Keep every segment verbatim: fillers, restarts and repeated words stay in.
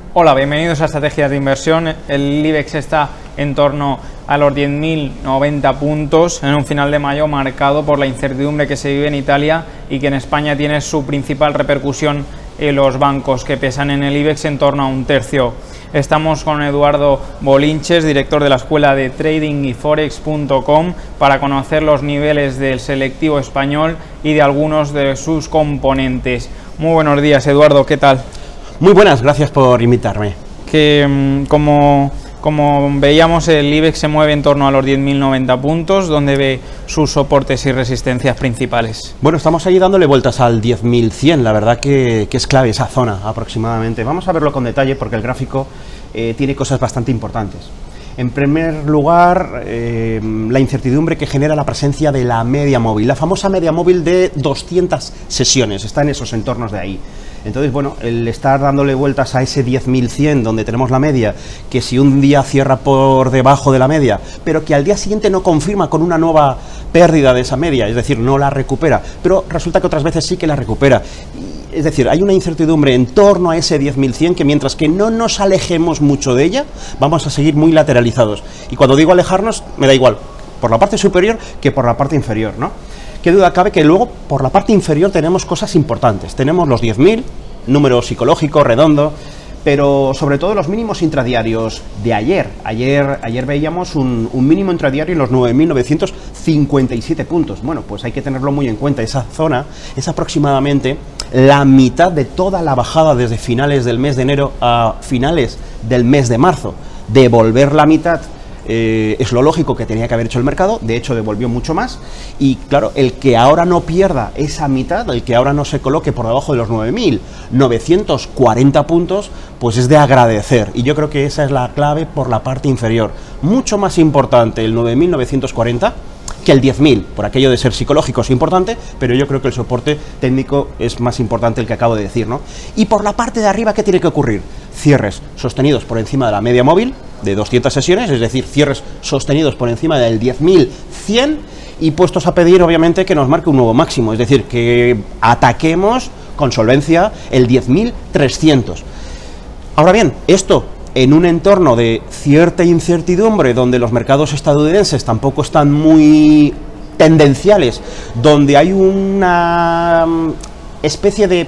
Hola, bienvenidos a Estrategias de Inversión. El IBEX está en torno a los diez mil noventa puntos en un final de mayo marcado por la incertidumbre que se vive en Italia y que en España tiene su principal repercusión en los bancos, que pesan en el IBEX en torno a un tercio. Estamos con Eduardo Bolinches, director de la escuela de trading y forex punto com, para conocer los niveles del selectivo español y de algunos de sus componentes. Muy buenos días, Eduardo, ¿qué tal? Muy buenas, gracias por invitarme. Que como, como veíamos, el IBEX se mueve en torno a los diez mil noventa puntos, donde ve sus soportes y resistencias principales. Bueno, estamos ahí dándole vueltas al diez mil cien, la verdad que, que es clave esa zona aproximadamente. Vamos a verlo con detalle porque el gráfico eh, tiene cosas bastante importantes. En primer lugar, eh, la incertidumbre que genera la presencia de la media móvil, la famosa media móvil de doscientas sesiones, está en esos entornos de ahí. Entonces, bueno, el estar dándole vueltas a ese diez mil cien, donde tenemos la media, que si un día cierra por debajo de la media, pero que al día siguiente no confirma con una nueva pérdida de esa media, es decir, no la recupera, pero resulta que otras veces sí que la recupera. Es decir, hay una incertidumbre en torno a ese diez mil cien que mientras que no nos alejemos mucho de ella, vamos a seguir muy lateralizados. Y cuando digo alejarnos, me da igual, por la parte superior que por la parte inferior, ¿no? Qué duda cabe que luego por la parte inferior tenemos cosas importantes. Tenemos los diez mil, número psicológico, redondo, pero sobre todo los mínimos intradiarios de ayer. Ayer, ayer veíamos un, un mínimo intradiario en los nueve mil novecientos cincuenta y siete puntos. Bueno, pues hay que tenerlo muy en cuenta. Esa zona es aproximadamente la mitad de toda la bajada desde finales del mes de enero a finales del mes de marzo. Devolver la mitad Eh, es lo lógico que tenía que haber hecho el mercado, de hecho devolvió mucho más, y claro, el que ahora no pierda esa mitad, el que ahora no se coloque por debajo de los nueve mil novecientos cuarenta puntos, pues es de agradecer, y yo creo que esa es la clave por la parte inferior. Mucho más importante el nueve mil novecientos cuarenta que el diez mil, por aquello de ser psicológico es importante, pero yo creo que el soporte técnico es más importante el que acabo de decir, ¿no? Y por la parte de arriba, ¿qué tiene que ocurrir? Cierres sostenidos por encima de la media móvil de doscientas sesiones, es decir, cierres sostenidos por encima del diez mil cien y puestos a pedir, obviamente, que nos marque un nuevo máximo, es decir, que ataquemos con solvencia el diez mil trescientos. Ahora bien, esto en un entorno de cierta incertidumbre, donde los mercados estadounidenses tampoco están muy tendenciales, donde hay una especie de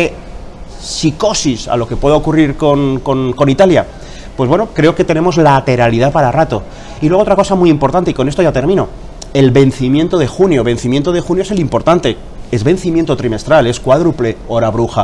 pre-psicosis a lo que pueda ocurrir con, con, con Italia, pues bueno, creo que tenemos lateralidad para rato. Y luego otra cosa muy importante, y con esto ya termino, el vencimiento de junio. Vencimiento de junio es el importante, es vencimiento trimestral, es cuádruple hora bruja.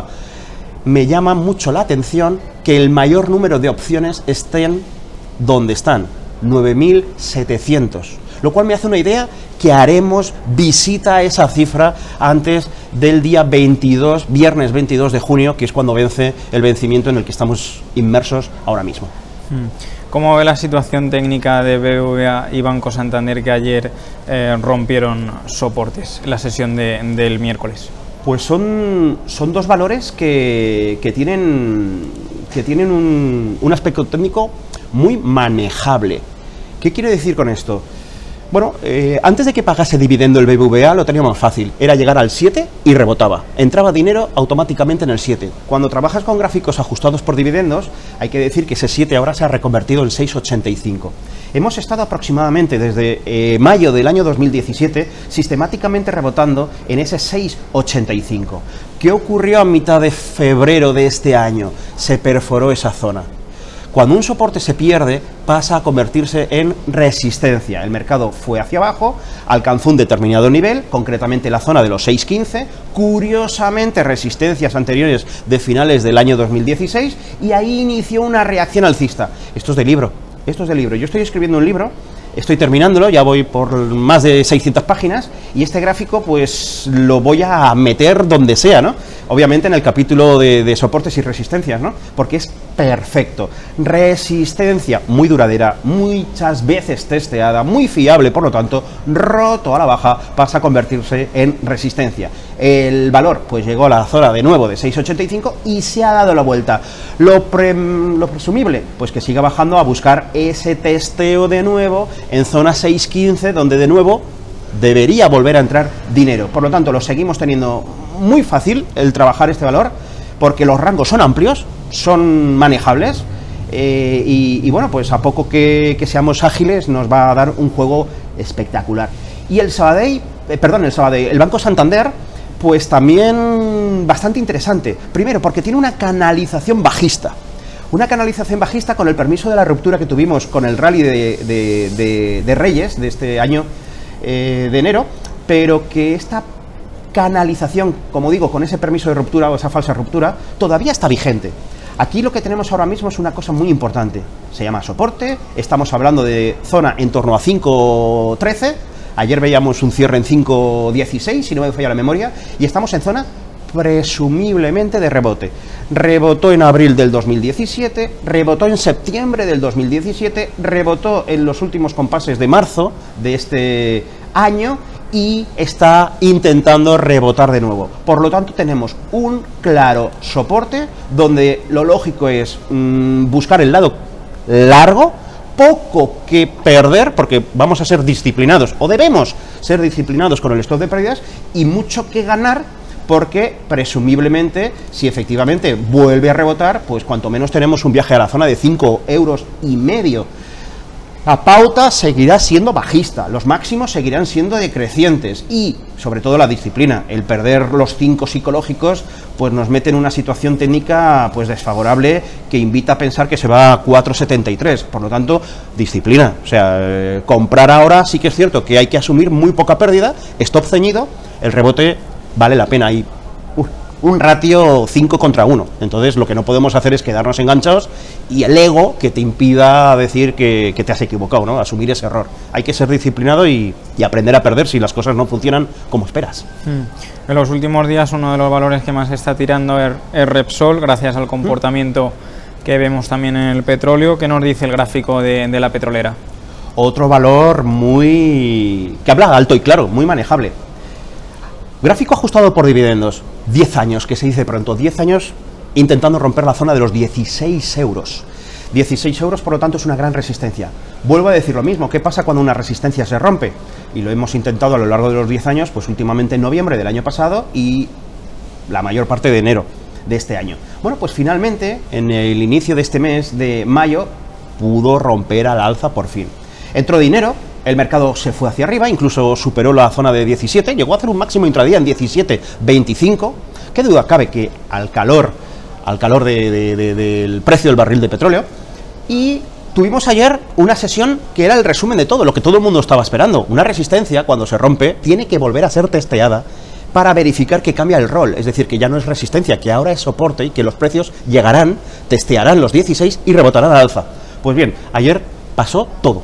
Me llama mucho la atención que el mayor número de opciones estén donde están, nueve mil setecientos, lo cual me hace una idea que haremos visita a esa cifra antes del día veintidós, viernes veintidós de junio, que es cuando vence el vencimiento en el que estamos inmersos ahora mismo. ¿Cómo ve la situación técnica de B B V A y Banco Santander, que ayer eh, rompieron soportes en la sesión de, del miércoles? Pues son, son dos valores que, que tienen, que tienen un, un aspecto técnico muy manejable. ¿Qué quiero decir con esto? Bueno, eh, antes de que pagase dividendo el B B V A lo teníamos fácil, era llegar al siete y rebotaba, entraba dinero automáticamente en el siete. Cuando trabajas con gráficos ajustados por dividendos, hay que decir que ese siete ahora se ha reconvertido en seis ochenta y cinco. Hemos estado aproximadamente desde eh, mayo del año dos mil diecisiete sistemáticamente rebotando en ese seis ochenta y cinco. ¿Qué ocurrió a mitad de febrero de este año? Se perforó esa zona. Cuando un soporte se pierde, pasa a convertirse en resistencia. El mercado fue hacia abajo, alcanzó un determinado nivel, concretamente la zona de los seis quince, curiosamente resistencias anteriores de finales del año dos mil dieciséis, y ahí inició una reacción alcista. Esto es de libro, esto es de libro. Yo estoy escribiendo un libro, estoy terminándolo, ya voy por más de seiscientas páginas, y este gráfico pues lo voy a meter donde sea, ¿no? Obviamente en el capítulo de, de soportes y resistencias, ¿no? Porque es perfecto. Resistencia muy duradera, muchas veces testeada, muy fiable, por lo tanto, roto a la baja, pasa a convertirse en resistencia. El valor pues llegó a la zona de nuevo de seis ochenta y cinco y se ha dado la vuelta. Lo, pre, lo presumible, pues que siga bajando a buscar ese testeo de nuevo en zona seis quince, donde de nuevo debería volver a entrar dinero. Por lo tanto, lo seguimos teniendo muy fácil el trabajar este valor, porque los rangos son amplios, son manejables. Eh, y, y bueno, pues a poco que, que seamos ágiles nos va a dar un juego espectacular. Y el Sabadell, eh, perdón, el Sabadell, el Banco Santander, pues también bastante interesante. Primero, porque tiene una canalización bajista. Una canalización bajista con el permiso de la ruptura que tuvimos con el rally de, de, de, de Reyes de este año eh, de enero, pero que esta canalización, como digo, con ese permiso de ruptura o esa falsa ruptura, todavía está vigente. Aquí lo que tenemos ahora mismo es una cosa muy importante, se llama soporte, estamos hablando de zona en torno a cinco trece, ayer veíamos un cierre en cinco dieciséis, si no me falla la memoria, y estamos en zona presumiblemente de rebote. Rebotó en abril del dos mil diecisiete, rebotó en septiembre del dos mil diecisiete, rebotó en los últimos compases de marzo de este año, y está intentando rebotar de nuevo. Por lo tanto, tenemos un claro soporte donde lo lógico es mmm, buscar el lado largo, poco que perder, porque vamos a ser disciplinados, o debemos ser disciplinados con el stop de pérdidas, y mucho que ganar, porque presumiblemente, si efectivamente vuelve a rebotar, pues cuanto menos tenemos un viaje a la zona de cinco euros y medio. La pauta seguirá siendo bajista, los máximos seguirán siendo decrecientes y, sobre todo, la disciplina. El perder los cinco psicológicos pues nos mete en una situación técnica pues desfavorable que invita a pensar que se va a cuatro setenta y tres. Por lo tanto, disciplina. O sea, eh, comprar ahora sí que es cierto que hay que asumir muy poca pérdida, stop ceñido, el rebote vale la pena y uh, un ratio cinco contra uno. Entonces lo que no podemos hacer es quedarnos enganchados y el ego que te impida decir que, que te has equivocado, ¿no? Asumir ese error. Hay que ser disciplinado y, y aprender a perder si las cosas no funcionan como esperas. Mm. En los últimos días uno de los valores que más está tirando es, es Repsol, gracias al comportamiento mm. que vemos también en el petróleo. ¿Qué nos dice el gráfico de, de la petrolera? Otro valor muy... que habla alto y claro, muy manejable. Gráfico ajustado por dividendos, diez años, que se dice pronto, diez años intentando romper la zona de los dieciséis euros. dieciséis euros, por lo tanto, es una gran resistencia. Vuelvo a decir lo mismo, ¿qué pasa cuando una resistencia se rompe? Y lo hemos intentado a lo largo de los diez años, pues últimamente en noviembre del año pasado y la mayor parte de enero de este año. Bueno, pues finalmente, en el inicio de este mes de mayo, pudo romper al alza por fin. Entró dinero. El mercado se fue hacia arriba, incluso superó la zona de diecisiete, llegó a hacer un máximo intradía en diecisiete veinticinco. ¿Qué duda cabe que al calor, al calor de, de, de, del precio del barril de petróleo? Y tuvimos ayer una sesión que era el resumen de todo, lo que todo el mundo estaba esperando. Una resistencia, cuando se rompe, tiene que volver a ser testeada para verificar que cambia el rol, es decir, que ya no es resistencia, que ahora es soporte y que los precios llegarán, testearán los dieciséis y rebotarán al alza. Pues bien, ayer pasó todo.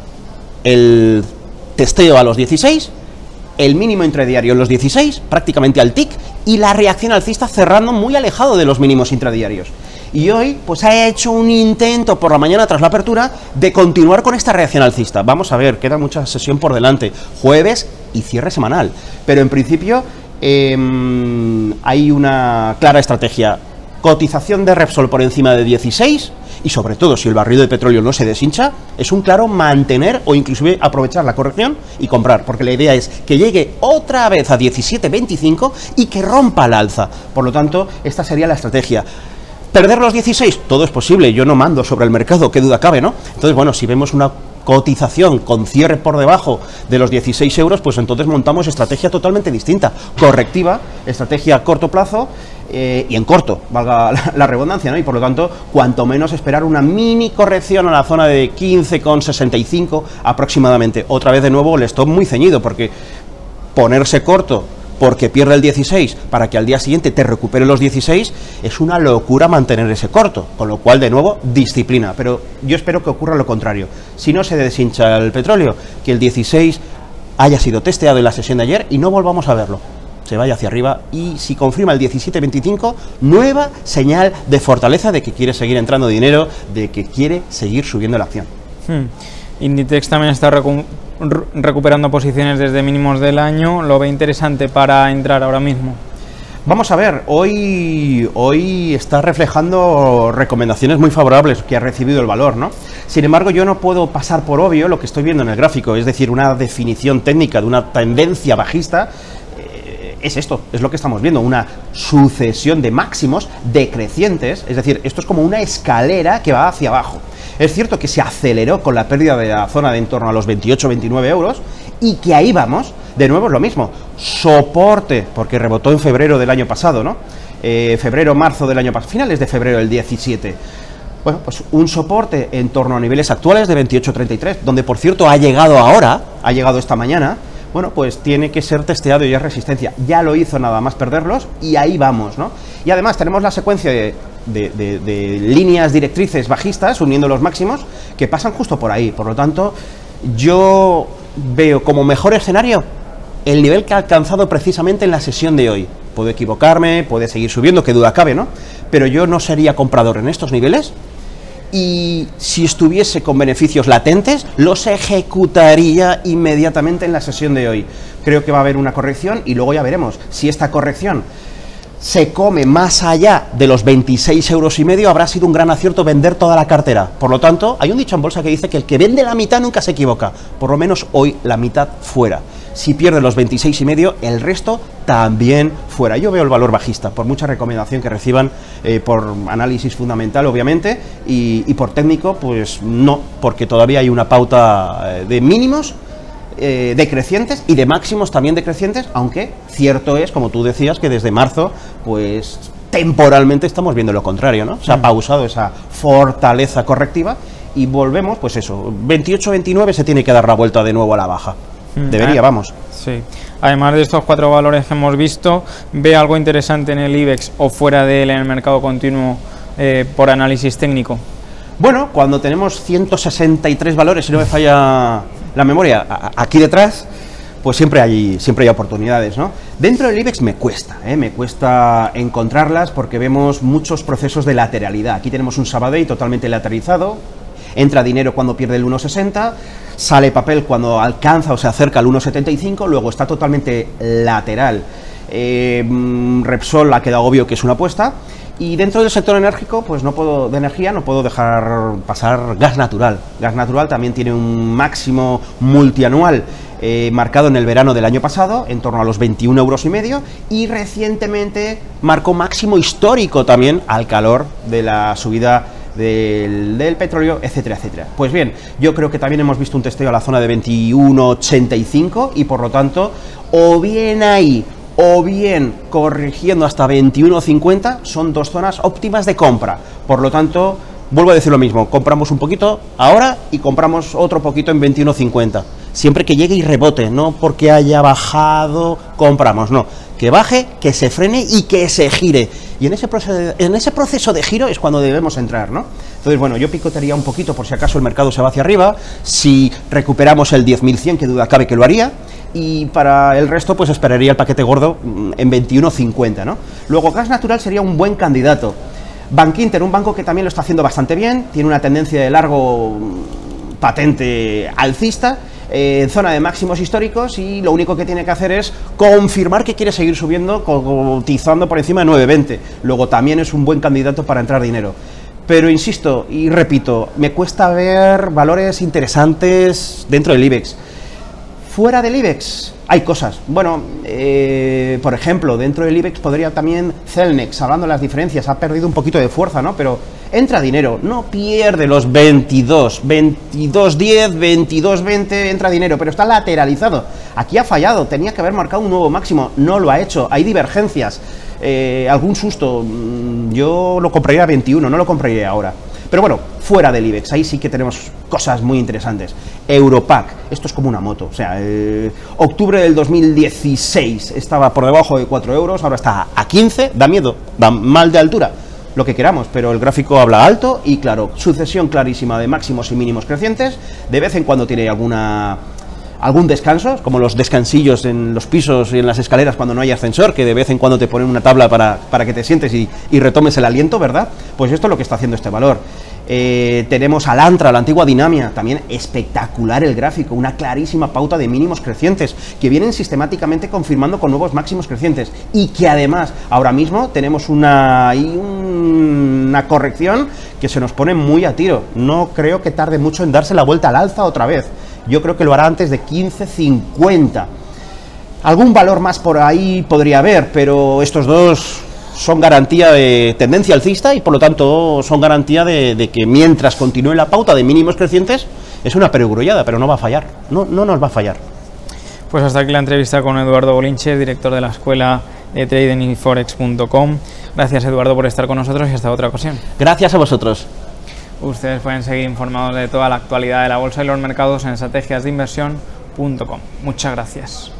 El testeo a los dieciséis, el mínimo intradiario en los dieciséis, prácticamente al tick, y la reacción alcista cerrando muy alejado de los mínimos intradiarios. Y hoy, pues ha hecho un intento por la mañana tras la apertura de continuar con esta reacción alcista. Vamos a ver, queda mucha sesión por delante, jueves y cierre semanal. Pero en principio eh, hay una clara estrategia. Cotización de Repsol por encima de dieciséis y sobre todo si el barril de petróleo no se deshincha, es un claro mantener o inclusive aprovechar la corrección y comprar, porque la idea es que llegue otra vez a diecisiete veinticinco y que rompa al alza. Por lo tanto, esta sería la estrategia. ¿Perder los dieciséis? Todo es posible, yo no mando sobre el mercado, qué duda cabe, ¿no? Entonces, bueno, si vemos una cotización con cierre por debajo de los dieciséis euros, pues entonces montamos estrategia totalmente distinta, correctiva, estrategia a corto plazo eh, y en corto, valga la, la redundancia, ¿no? Y por lo tanto, cuanto menos esperar una mini corrección a la zona de quince con sesenta y cinco aproximadamente. Otra vez de nuevo el stop muy ceñido, porque ponerse corto porque pierde el dieciséis para que al día siguiente te recupere los dieciséis, es una locura mantener ese corto, con lo cual, de nuevo, disciplina. Pero yo espero que ocurra lo contrario. Si no se deshincha el petróleo, que el dieciséis haya sido testeado en la sesión de ayer y no volvamos a verlo. Se vaya hacia arriba y si confirma el diecisiete veinticinco, nueva señal de fortaleza de que quiere seguir entrando dinero, de que quiere seguir subiendo la acción. Hmm. Inditex también está recu recuperando posiciones desde mínimos del año. ¿Lo ve interesante para entrar ahora mismo? Vamos a ver, hoy, hoy está reflejando recomendaciones muy favorables que ha recibido el valor, ¿no? Sin embargo, yo no puedo pasar por obvio lo que estoy viendo en el gráfico, es decir, una definición técnica de una tendencia bajista. Eh, es esto, es lo que estamos viendo, una sucesión de máximos decrecientes, es decir, esto es como una escalera que va hacia abajo. Es cierto que se aceleró con la pérdida de la zona de en torno a los veintiocho veintinueve euros y que ahí vamos, de nuevo es lo mismo, soporte, porque rebotó en febrero del año pasado, ¿no? Eh, febrero, marzo del año pasado, finales de febrero del diecisiete. Bueno, pues un soporte en torno a niveles actuales de veintiocho treinta y tres, donde por cierto ha llegado ahora, ha llegado esta mañana. Bueno, pues tiene que ser testeado y es resistencia. Ya lo hizo nada más perderlos y ahí vamos, ¿no? Y además tenemos la secuencia de, de, de, de líneas directrices bajistas uniendo los máximos que pasan justo por ahí. Por lo tanto, yo veo como mejor escenario el nivel que ha alcanzado precisamente en la sesión de hoy. Puedo equivocarme, puede seguir subiendo, qué duda cabe, ¿no? Pero yo no sería comprador en estos niveles. Y si estuviese con beneficios latentes, los ejecutaría inmediatamente en la sesión de hoy. Creo que va a haber una corrección y luego ya veremos si esta corrección se come más allá de los veintiséis euros y medio, habrá sido un gran acierto vender toda la cartera. Por lo tanto, hay un dicho en bolsa que dice que el que vende la mitad nunca se equivoca. Por lo menos hoy la mitad fuera. Si pierde los veintiséis y medio, el resto también fuera. Yo veo el valor bajista, por mucha recomendación que reciban, eh, por análisis fundamental, obviamente, y, y por técnico, pues no, porque todavía hay una pauta de mínimos eh, decrecientes y de máximos también decrecientes, aunque cierto es, como tú decías, que desde marzo, pues temporalmente estamos viendo lo contrario, ¿no? Se ha pausado esa fortaleza correctiva y volvemos, pues eso, veintiocho veintinueve se tiene que dar la vuelta de nuevo a la baja. Debería, vamos. Sí. Además de estos cuatro valores que hemos visto, ¿ve algo interesante en el IBEX o fuera de él en el mercado continuo eh, por análisis técnico? Bueno, cuando tenemos ciento sesenta y tres valores, si no me falla la memoria, aquí detrás, pues siempre hay, siempre hay oportunidades, ¿no? Dentro del IBEX me cuesta, ¿eh? me cuesta encontrarlas porque vemos muchos procesos de lateralidad. Aquí tenemos un Sabadell totalmente lateralizado, entra dinero cuando pierde el uno sesenta, sale papel cuando alcanza o se acerca al uno setenta y cinco, luego está totalmente lateral. Eh, Repsol ha quedado obvio que es una apuesta. Y dentro del sector enérgico, pues no puedo, de energía, no puedo dejar pasar gas natural. Gas natural también tiene un máximo multianual eh, marcado en el verano del año pasado, en torno a los veintiún euros y medio, y recientemente marcó máximo histórico también al calor de la subida Del, del petróleo, etcétera, etcétera. Pues bien, yo creo que también hemos visto un testeo a la zona de veintiuno ochenta y cinco y por lo tanto, o bien ahí, o bien corrigiendo hasta veintiuno cincuenta, son dos zonas óptimas de compra. Por lo tanto, vuelvo a decir lo mismo, compramos un poquito ahora y compramos otro poquito en veintiuno cincuenta. Siempre que llegue y rebote, no porque haya bajado, compramos, no. Que baje, que se frene y que se gire. Y en ese proceso de, en ese proceso de giro es cuando debemos entrar, ¿no? Entonces, bueno, yo picotearía un poquito por si acaso el mercado se va hacia arriba, si recuperamos el diez mil cien, que duda cabe que lo haría, y para el resto, pues esperaría el paquete gordo en veintiuno cincuenta, ¿no? Luego, gas natural sería un buen candidato. Bankinter, un banco que también lo está haciendo bastante bien, tiene una tendencia de largo patente alcista, en eh, zona de máximos históricos, y lo único que tiene que hacer es confirmar que quiere seguir subiendo, cotizando por encima de nueve veinte. Luego también es un buen candidato para entrar dinero. Pero insisto y repito, me cuesta ver valores interesantes dentro del IBEX. Fuera del IBEX hay cosas. Bueno, eh, por ejemplo, dentro del IBEX podría también Celnex, hablando de las diferencias, ha perdido un poquito de fuerza, ¿no? Pero entra dinero, no pierde los veintidós, veintidós diez, veintidós veinte, entra dinero, pero está lateralizado. Aquí ha fallado, tenía que haber marcado un nuevo máximo, no lo ha hecho, hay divergencias, eh, algún susto, yo lo compraría a veintiuno, no lo compraría ahora. Pero bueno, fuera del IBEX, ahí sí que tenemos cosas muy interesantes. Europac, esto es como una moto, o sea, eh, octubre del dos mil dieciséis estaba por debajo de cuatro euros, ahora está a quince, da miedo, va mal de altura, lo que queramos, pero el gráfico habla alto y claro, sucesión clarísima de máximos y mínimos crecientes, de vez en cuando tiene alguna... algún descanso, como los descansillos en los pisos y en las escaleras cuando no hay ascensor, que de vez en cuando te ponen una tabla para, para que te sientes y, y retomes el aliento, ¿verdad? Pues esto es lo que está haciendo este valor. Eh, tenemos al Antra, la antigua Dinamia, también espectacular el gráfico, una clarísima pauta de mínimos crecientes, que vienen sistemáticamente confirmando con nuevos máximos crecientes, y que además, ahora mismo, tenemos una, un, una corrección que se nos pone muy a tiro. No creo que tarde mucho en darse la vuelta al alza otra vez. Yo creo que lo hará antes de quince cincuenta. Algún valor más por ahí podría haber, pero estos dos son garantía de tendencia alcista y por lo tanto son garantía de, de que mientras continúe la pauta de mínimos crecientes, es una perogrullada, pero no va a fallar, no, no nos va a fallar. Pues hasta aquí la entrevista con Eduardo Bolinches, director de la escuela de trading y forex punto com. Gracias, Eduardo, por estar con nosotros y hasta otra ocasión. Gracias a vosotros. Ustedes pueden seguir informados de toda la actualidad de la bolsa y los mercados en estrategias de inversión punto com. Muchas gracias.